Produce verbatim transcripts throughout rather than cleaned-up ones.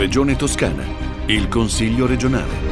Regione Toscana, il Consiglio regionale.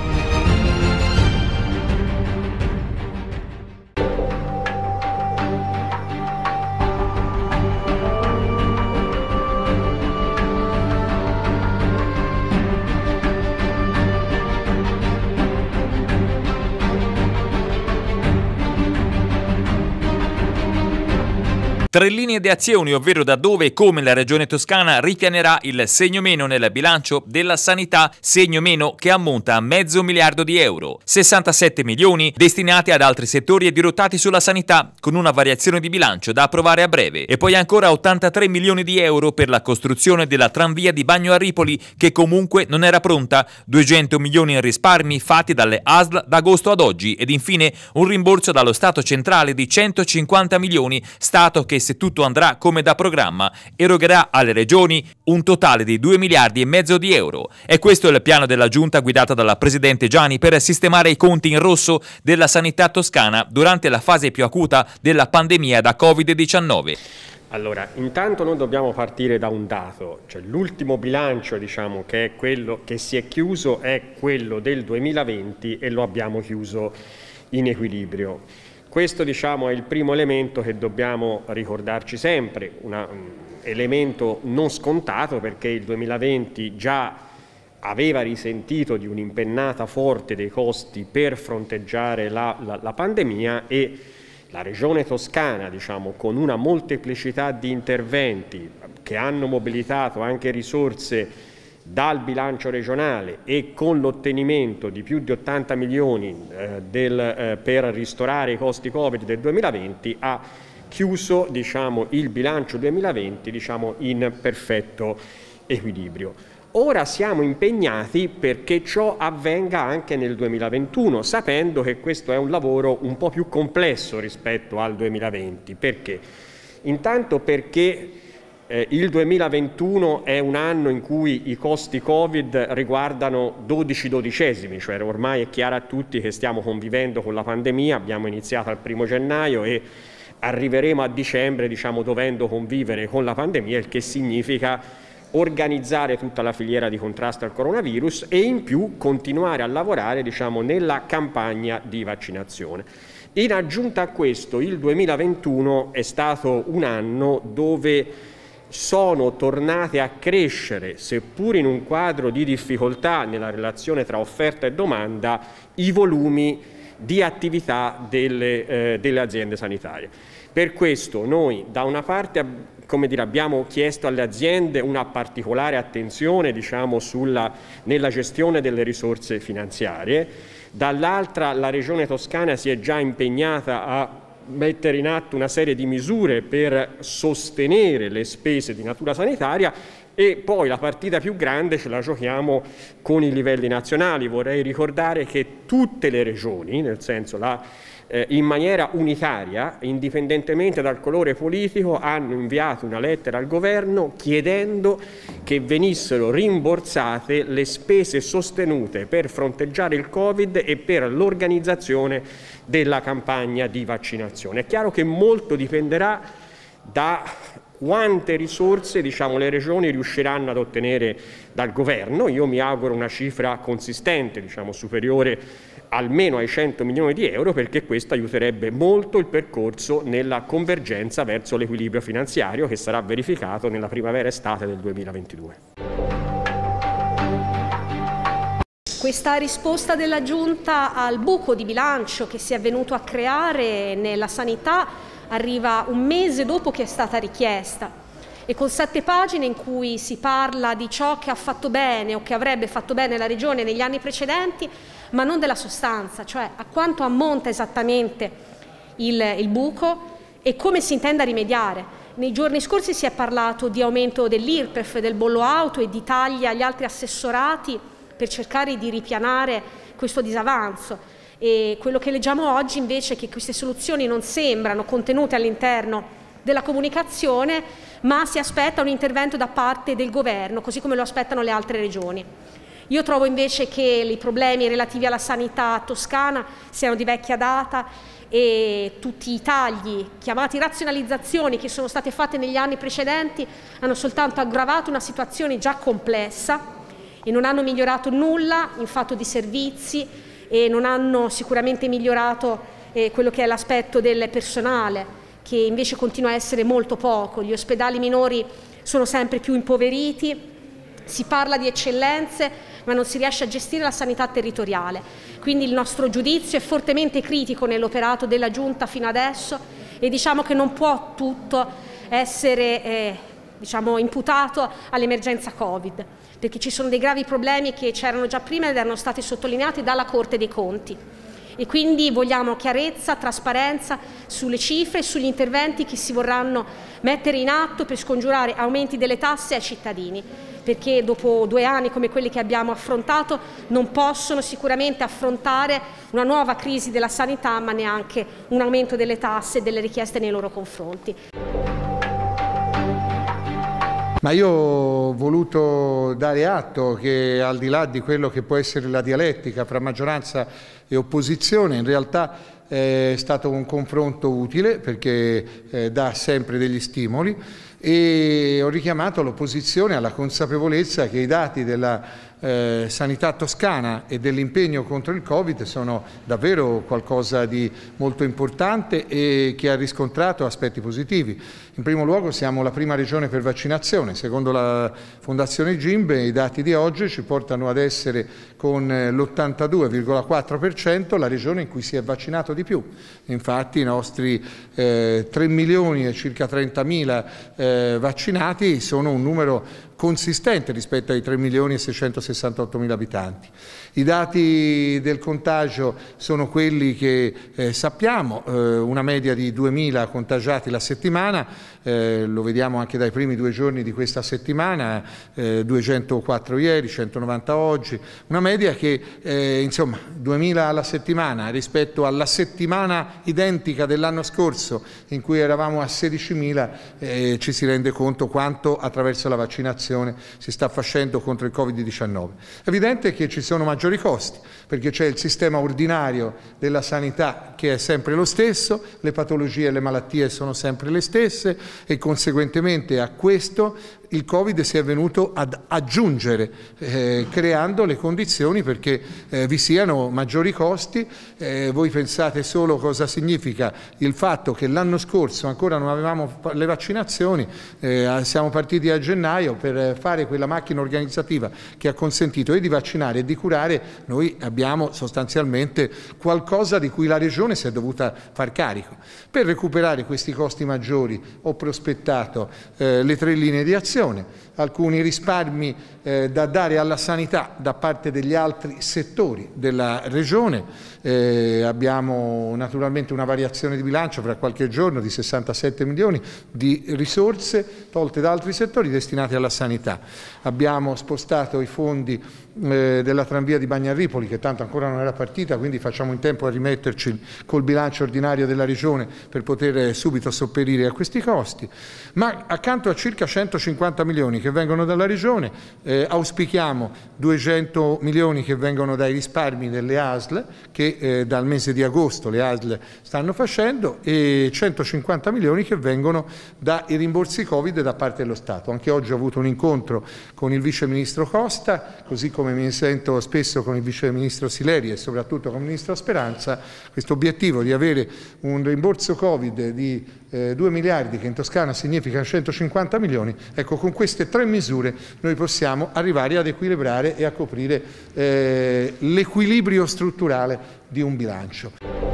Tre linee di azioni, ovvero da dove e come la Regione Toscana ripianerà il segno meno nel bilancio della sanità, segno meno che ammonta a mezzo miliardo di euro, sessantasette milioni destinati ad altri settori e dirottati sulla sanità, con una variazione di bilancio da approvare a breve, e poi ancora ottantatré milioni di euro per la costruzione della tranvia di Bagno a Ripoli, che comunque non era pronta, duecento milioni in risparmi fatti dalle A S L da agosto ad oggi, ed infine un rimborso dallo Stato centrale di centocinquanta milioni, Stato che, se tutto andrà come da programma, erogherà alle regioni un totale di due miliardi e mezzo di euro. E questo è il piano della giunta guidata dalla presidente Giani per sistemare i conti in rosso della sanità toscana durante la fase più acuta della pandemia da covid diciannove. Allora, intanto noi dobbiamo partire da un dato, cioè l'ultimo bilancio, diciamo, che è quello che si è chiuso, è quello del duemilaventi, e lo abbiamo chiuso in equilibrio. Questo, diciamo, è il primo elemento che dobbiamo ricordarci sempre, un elemento non scontato, perché il duemilaventi già aveva risentito di un'impennata forte dei costi per fronteggiare la, la, la pandemia, e la Regione Toscana, diciamo, con una molteplicità di interventi che hanno mobilitato anche risorse dal bilancio regionale e con l'ottenimento di più di ottanta milioni eh, del, eh, per ristorare i costi Covid del duemilaventi, ha chiuso, diciamo, il bilancio duemilaventi, diciamo, in perfetto equilibrio. Ora siamo impegnati perché ciò avvenga anche nel duemilaventuno, sapendo che questo è un lavoro un po' più complesso rispetto al duemilaventi. Perché? Intanto perché Eh, il duemilaventuno è un anno in cui i costi Covid riguardano dodici dodicesimi, cioè ormai è chiaro a tutti che stiamo convivendo con la pandemia, abbiamo iniziato al primo gennaio e arriveremo a dicembre, diciamo, dovendo convivere con la pandemia, il che significa organizzare tutta la filiera di contrasto al coronavirus e in più continuare a lavorare, diciamo, nella campagna di vaccinazione. In aggiunta a questo, il duemilaventuno è stato un anno dove sono tornate a crescere, seppur in un quadro di difficoltà nella relazione tra offerta e domanda, i volumi di attività delle, eh, delle aziende sanitarie. Per questo noi da una parte, come dire, abbiamo chiesto alle aziende una particolare attenzione, diciamo, sulla, nella gestione delle risorse finanziarie, dall'altra la Regione Toscana si è già impegnata a mettere in atto una serie di misure per sostenere le spese di natura sanitaria, e poi la partita più grande ce la giochiamo con i livelli nazionali. Vorrei ricordare che tutte le regioni, nel senso la, eh, in maniera unitaria, indipendentemente dal colore politico, hanno inviato una lettera al governo chiedendo che venissero rimborsate le spese sostenute per fronteggiare il Covid e per l'organizzazione della campagna di vaccinazione. È chiaro che molto dipenderà da quante risorse, diciamo, le regioni riusciranno ad ottenere dal governo. Io mi auguro una cifra consistente, diciamo, superiore almeno ai cento milioni di euro, perché questo aiuterebbe molto il percorso nella convergenza verso l'equilibrio finanziario che sarà verificato nella primavera-estate del duemilaventidue. Questa risposta della Giunta al buco di bilancio che si è venuto a creare nella sanità arriva un mese dopo che è stata richiesta, e con sette pagine in cui si parla di ciò che ha fatto bene o che avrebbe fatto bene la Regione negli anni precedenti, ma non della sostanza, cioè a quanto ammonta esattamente il, il buco e come si intenda rimediare. Nei giorni scorsi si è parlato di aumento dell'I R P E F, del bollo auto e di tagli agli altri assessorati per cercare di ripianare questo disavanzo. E quello che leggiamo oggi invece è che queste soluzioni non sembrano contenute all'interno della comunicazione, ma si aspetta un intervento da parte del governo, così come lo aspettano le altre regioni. Io trovo invece che i problemi relativi alla sanità toscana siano di vecchia data, e tutti i tagli, chiamati razionalizzazioni, che sono state fatte negli anni precedenti hanno soltanto aggravato una situazione già complessa. e non hanno migliorato nulla in fatto di servizi e non hanno sicuramente migliorato eh, quello che è l'aspetto del personale, che invece continua a essere molto poco. Gli ospedali minori sono sempre più impoveriti, si parla di eccellenze ma non si riesce a gestire la sanità territoriale. Quindi il nostro giudizio è fortemente critico nell'operato della Giunta fino adesso e diciamo che non può tutto essere eh, diciamo, imputato all'emergenza Covid, perché ci sono dei gravi problemi che c'erano già prima ed erano stati sottolineati dalla Corte dei Conti. E quindi vogliamo chiarezza, trasparenza sulle cifre e sugli interventi che si vorranno mettere in atto per scongiurare aumenti delle tasse ai cittadini, perché dopo due anni come quelli che abbiamo affrontato non possono sicuramente affrontare una nuova crisi della sanità, ma neanche un aumento delle tasse e delle richieste nei loro confronti. Ma io ho voluto dare atto che, al di là di quello che può essere la dialettica fra maggioranza e opposizione, in realtà è stato un confronto utile, perché eh, dà sempre degli stimoli, e ho richiamato l'opposizione alla consapevolezza che i dati della eh, sanità toscana e dell'impegno contro il Covid sono davvero qualcosa di molto importante e che ha riscontrato aspetti positivi. In primo luogo siamo la prima regione per vaccinazione. Secondo la Fondazione Gimbe i dati di oggi ci portano ad essere, con l'ottantadue virgola quattro per cento, la regione in cui si è vaccinato di più. Infatti i nostri eh, tre milioni e circa trentamila eh, vaccinati sono un numero consistente rispetto ai tre milioni e seicentosessantottomila abitanti. I dati del contagio sono quelli che eh, sappiamo, eh, una media di duemila contagiati la settimana, eh, lo vediamo anche dai primi due giorni di questa settimana, eh, duecentoquattro ieri, centonovanta oggi, una media che eh, insomma duemila alla settimana rispetto alla settimana identica dell'anno scorso in cui eravamo a sedicimila, eh, ci si rende conto quanto attraverso la vaccinazione si sta facendo contro il Covid diciannove. È evidente che ci sono maggiori costi, perché c'è il sistema ordinario della sanità che è sempre lo stesso, le patologie e le malattie sono sempre le stesse e conseguentemente a questo il Covid si è venuto ad aggiungere, eh, creando le condizioni perché eh, vi siano maggiori costi. Eh, voi pensate solo cosa significa il fatto che l'anno scorso ancora non avevamo le vaccinazioni, eh, siamo partiti a gennaio per fare quella macchina organizzativa che ha consentito e di vaccinare e di curare. Noi abbiamo sostanzialmente qualcosa di cui la Regione si è dovuta far carico. Per recuperare questi costi maggiori ho prospettato eh, le tre linee di azione, alcuni risparmi eh, da dare alla sanità da parte degli altri settori della Regione. Eh, abbiamo naturalmente una variazione di bilancio fra qualche giorno di sessantasette milioni di risorse tolte da altri settori destinati alla sanità. Abbiamo spostato i fondi eh, della tranvia di Bagnaripoli, che tanto ancora non era partita, quindi facciamo in tempo a rimetterci col bilancio ordinario della Regione per poter subito sopperire a questi costi. Ma accanto a circa centocinquanta milioni che vengono dalla Regione, eh, auspichiamo duecento milioni che vengono dai risparmi delle A S L, che eh, dal mese di agosto le A S L stanno facendo, e centocinquanta milioni che vengono dai rimborsi Covid da parte dello Stato. Anche oggi ho avuto un incontro con il Vice Ministro Costa, così come mi sento spesso con il Vice Ministro Sileri e soprattutto con il Ministro Speranza. Questo obiettivo di avere un rimborso Covid di eh, due miliardi, che in Toscana significa centocinquanta milioni, ecco, con queste tre misure noi possiamo arrivare ad equilibrare e a coprire eh, l'equilibrio strutturale di un bilancio.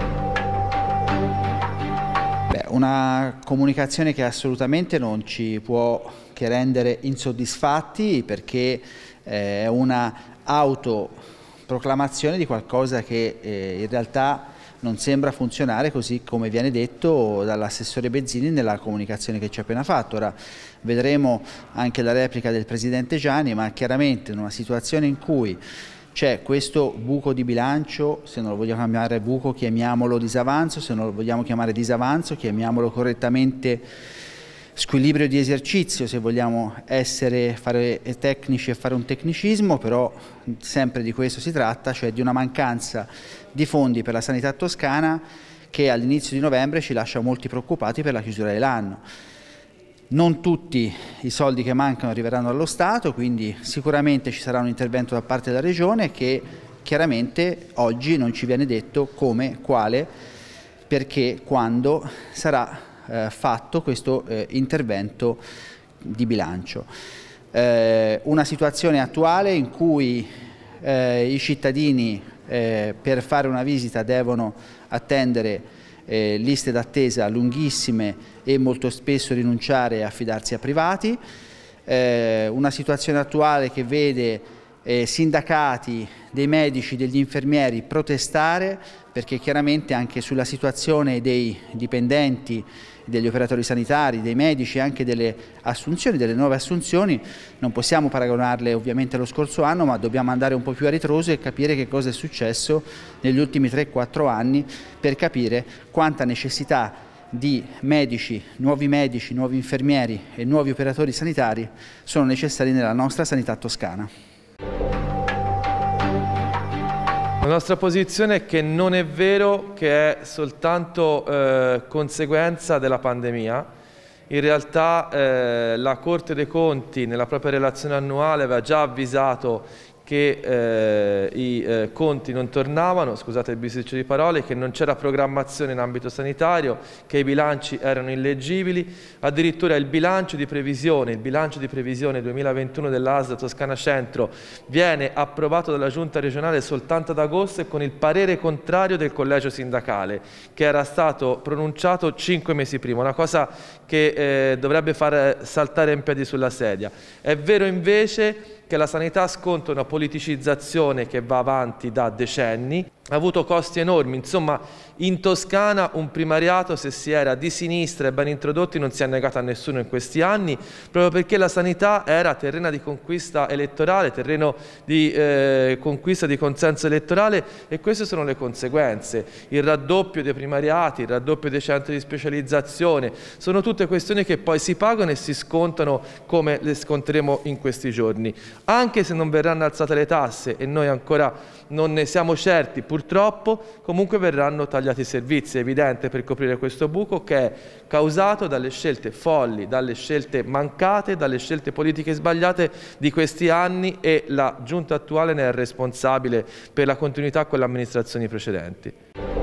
Beh, una comunicazione che assolutamente non ci può che rendere insoddisfatti, perché è una autoproclamazione di qualcosa che eh, in realtà non sembra funzionare così come viene detto dall'assessore Bezzini nella comunicazione che ci ha appena fatto. Ora vedremo anche la replica del Presidente Gianni, ma chiaramente in una situazione in cui c'è questo buco di bilancio, se non lo vogliamo chiamare buco chiamiamolo disavanzo, se non lo vogliamo chiamare disavanzo chiamiamolo correttamente squilibrio di esercizio, se vogliamo essere, fare tecnici e fare un tecnicismo, però sempre di questo si tratta, cioè di una mancanza di fondi per la sanità toscana che all'inizio di novembre ci lascia molti preoccupati per la chiusura dell'anno. Non tutti i soldi che mancano arriveranno allo Stato, quindi sicuramente ci sarà un intervento da parte della Regione che chiaramente oggi non ci viene detto come, quale, perché, quando sarà eh, fatto questo eh, intervento di bilancio. Eh, una situazione attuale in cui eh, i cittadini eh, per fare una visita devono attendere Eh, liste d'attesa lunghissime e molto spesso rinunciare e affidarsi a privati, eh, una situazione attuale che vede eh, sindacati dei medici, degli infermieri protestare, perché chiaramente anche sulla situazione dei dipendenti, degli operatori sanitari, dei medici e anche delle assunzioni, delle nuove assunzioni, non possiamo paragonarle ovviamente allo scorso anno, ma dobbiamo andare un po' più a ritroso e capire che cosa è successo negli ultimi tre quattro anni per capire quanta necessità di medici, nuovi medici, nuovi infermieri e nuovi operatori sanitari sono necessari nella nostra sanità toscana. La nostra posizione è che non è vero che è soltanto eh, conseguenza della pandemia. In realtà eh, la Corte dei Conti nella propria relazione annuale aveva già avvisato che eh, i eh, conti non tornavano, scusate il bisticcio di parole, che non c'era programmazione in ambito sanitario, che i bilanci erano illeggibili. Addirittura il bilancio di previsione, il bilancio di previsione duemilaventuno dell'A S L Toscana Centro viene approvato dalla Giunta regionale soltanto ad agosto e con il parere contrario del collegio sindacale, che era stato pronunciato cinque mesi prima, una cosa che eh, dovrebbe far saltare in piedi sulla sedia. È vero invece che la sanità sconta una politicizzazione che va avanti da decenni, ha avuto costi enormi. Insomma, in Toscana un primariato, se si era di sinistra e ben introdotti, non si è negato a nessuno in questi anni, proprio perché la sanità era terreno di conquista elettorale, terreno di eh, conquista di consenso elettorale, e queste sono le conseguenze. Il raddoppio dei primariati, il raddoppio dei centri di specializzazione, sono tutte questioni che poi si pagano e si scontano come le sconteremo in questi giorni. Anche se non verranno alzate le tasse, e noi ancora non ne siamo certi purtroppo, comunque verranno tagliati i servizi. È evidente, per coprire questo buco che è causato dalle scelte folli, dalle scelte mancate, dalle scelte politiche sbagliate di questi anni, e la Giunta attuale ne è responsabile per la continuità con le amministrazioni precedenti.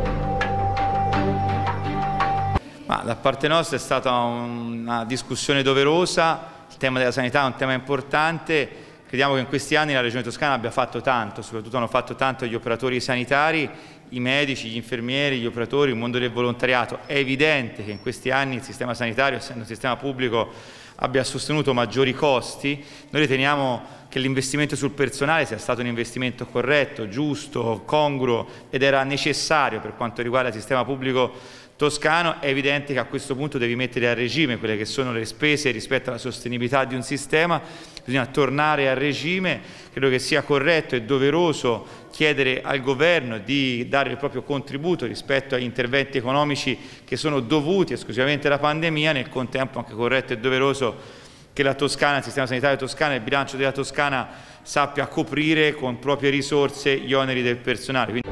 Ma da parte nostra è stata una discussione doverosa, il tema della sanità è un tema importante. Crediamo che in questi anni la Regione Toscana abbia fatto tanto, soprattutto hanno fatto tanto gli operatori sanitari, i medici, gli infermieri, gli operatori, il mondo del volontariato. È evidente che in questi anni il sistema sanitario, essendo un sistema pubblico, abbia sostenuto maggiori costi. Noi riteniamo che l'investimento sul personale sia stato un investimento corretto, giusto, congruo ed era necessario per quanto riguarda il sistema pubblico toscano. È evidente che a questo punto devi mettere a regime quelle che sono le spese rispetto alla sostenibilità di un sistema, bisogna tornare a regime. Credo che sia corretto e doveroso chiedere al Governo di dare il proprio contributo rispetto agli interventi economici che sono dovuti esclusivamente alla pandemia. Nel contempo anche corretto e doveroso che la Toscana, il sistema sanitario toscano e il bilancio della Toscana sappia coprire con proprie risorse gli oneri del personale. Quindi...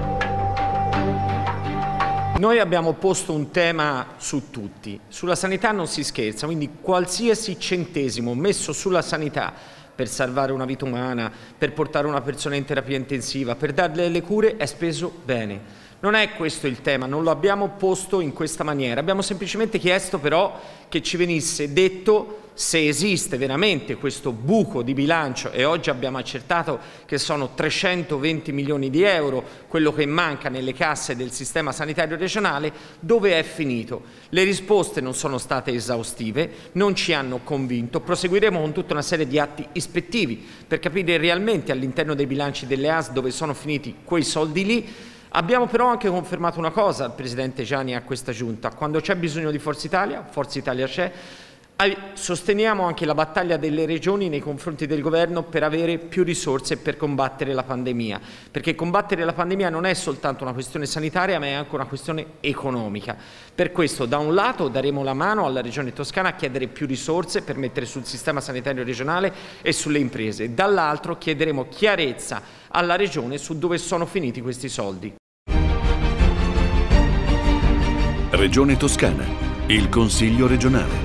Noi abbiamo posto un tema su tutti, sulla sanità non si scherza, quindi qualsiasi centesimo messo sulla sanità per salvare una vita umana, per portare una persona in terapia intensiva, per darle le cure, è speso bene. Non è questo il tema, non lo abbiamo posto in questa maniera, abbiamo semplicemente chiesto però che ci venisse detto se esiste veramente questo buco di bilancio, e oggi abbiamo accertato che sono trecentoventi milioni di euro quello che manca nelle casse del sistema sanitario regionale, dove è finito. Le risposte non sono state esaustive, non ci hanno convinto. Proseguiremo con tutta una serie di atti ispettivi per capire realmente all'interno dei bilanci delle A S L dove sono finiti quei soldi lì. Abbiamo però anche confermato una cosa al Presidente Gianni e a questa Giunta: quando c'è bisogno di Forza Italia, Forza Italia c'è. Sosteniamo anche la battaglia delle regioni nei confronti del governo per avere più risorse per combattere la pandemia, perché combattere la pandemia non è soltanto una questione sanitaria, ma è anche una questione economica. Per questo, da un lato, daremo la mano alla Regione Toscana a chiedere più risorse per mettere sul sistema sanitario regionale e sulle imprese, dall'altro chiederemo chiarezza alla Regione su dove sono finiti questi soldi. Regione Toscana, il Consiglio regionale.